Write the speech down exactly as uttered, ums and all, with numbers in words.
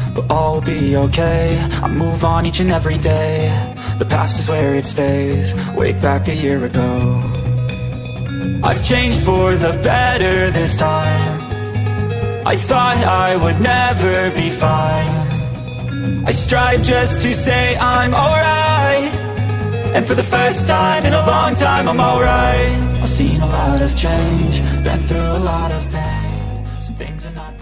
but all will be okay. I move on each and every day. The past is where it stays. Wake back a year ago. I've changed for the better this time. I thought I would never be fine. I strive just to say I'm alright, and for the first time in a long time I'm alright. I've seen a lot of change, been through a lot of pain. Some things are not